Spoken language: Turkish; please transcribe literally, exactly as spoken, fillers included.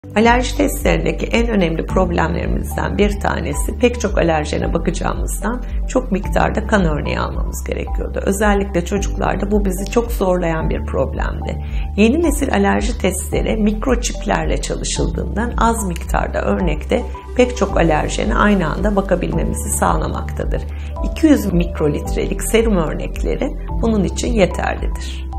Alerji testlerindeki en önemli problemlerimizden bir tanesi, pek çok alerjene bakacağımızdan çok miktarda kan örneği almamız gerekiyordu. Özellikle çocuklarda bu bizi çok zorlayan bir problemdi. Yeni nesil alerji testleri mikroçiplerle çalışıldığından az miktarda örnekte pek çok alerjene aynı anda bakabilmemizi sağlamaktadır. iki yüz mikrolitrelik serum örnekleri bunun için yeterlidir.